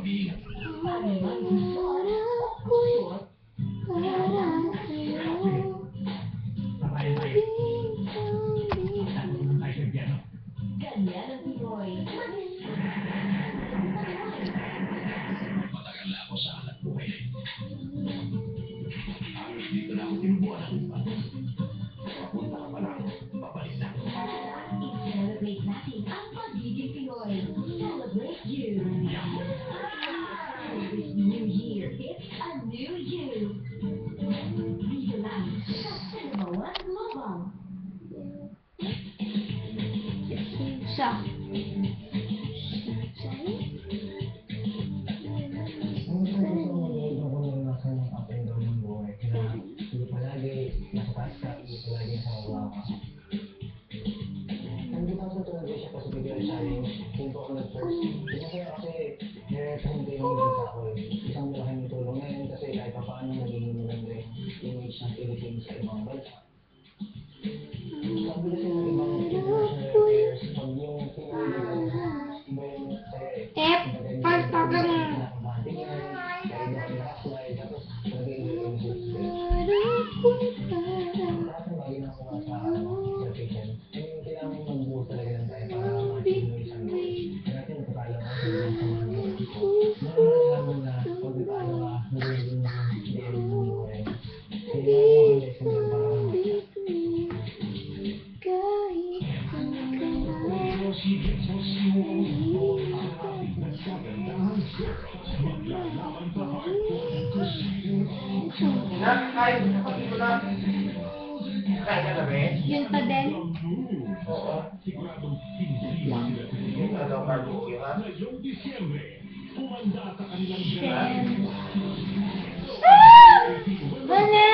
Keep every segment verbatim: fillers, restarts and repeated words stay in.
Matagal na ako sa anak buhay. Halos dito na ako tinubuan ng iba. Papunta ka pa lang, babalik na. I-celebrate natin ang pagiging Pinoy. Celebrate you. This new year, it's a new you. Dito lang sa Cinema One Global. Siya. Isang malaking tulong na yun kasi kahit pa paano naging maganda yung image ng Philippines sa ibang bansa. Sabi kasi ng ibang international players, pag yung pinili ka iba yung sa'yo eh. Eh, pagpagang... Nakabanding yan, kahit na kang last-slide, tapos nag-i-enjoy yung success. Lahat ng bagay na kuha sa sa patient, yung kailangan mag-buo talaga ng tayo para ma-achieve mo isang goal. Kaya natin napapala ko sa ibang samahan ko. Nararamdaman na pag paano ka nagiging D M ng buhay. Kaya yung lesson yun para kang mag-chat. Kahit kapatid ko na. Kahit ka na rin? Yun pa din. Oo. Yung ano, carbo yun ha? Then... Ah! Mali!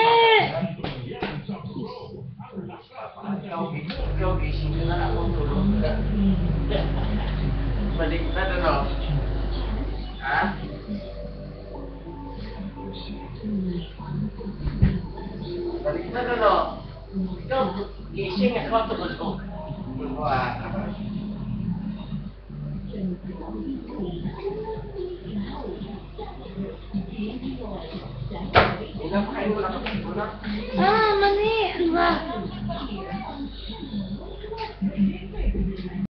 Ikaw gising ka na akong tulog. Balik na doon o. Ha? Balik na doon o. Ikaw gising ako tulog. Wah. Pinapakain mo lang ako. Ah!